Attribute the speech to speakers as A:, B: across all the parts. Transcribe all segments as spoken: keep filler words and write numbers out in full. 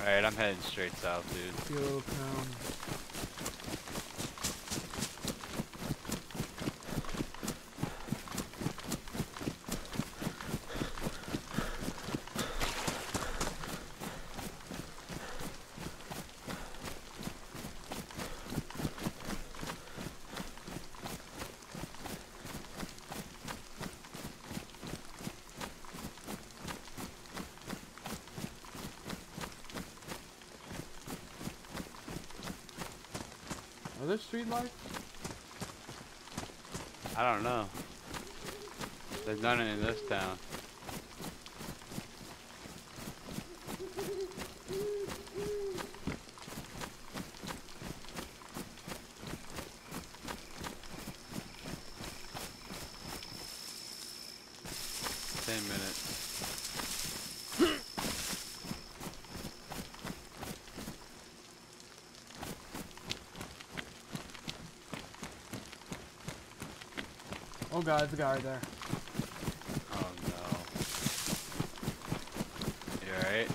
A: Alright, I'm heading straight south, dude.
B: Yo, pound. Are there street lights?
A: I don't know. There's none in this town. Ten minutes.
B: Oh god, there's a guy right there.
A: Oh no. You alright?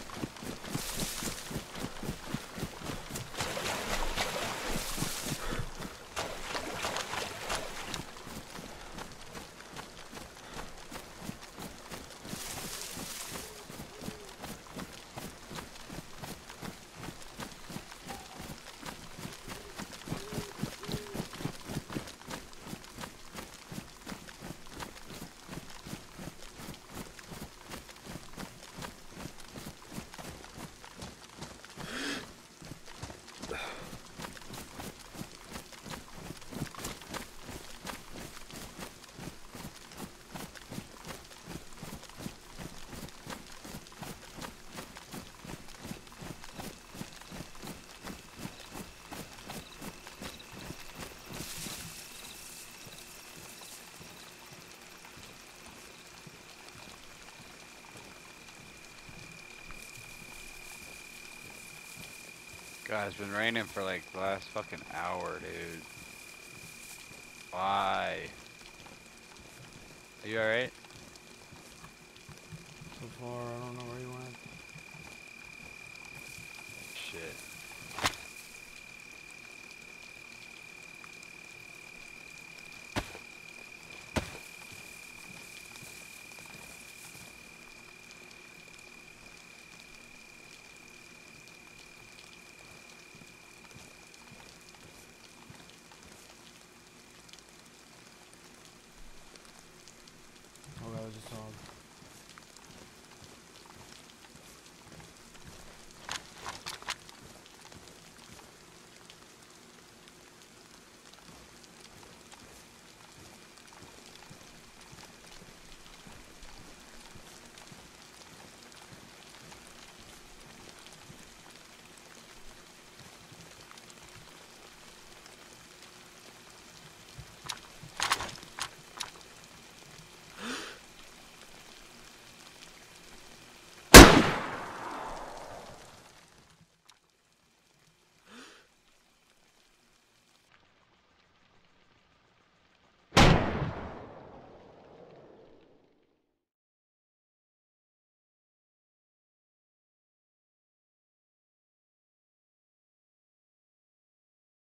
A: God, it's been raining for like the last fucking hour, dude. Why? Are you alright?
B: So far, I don't know where you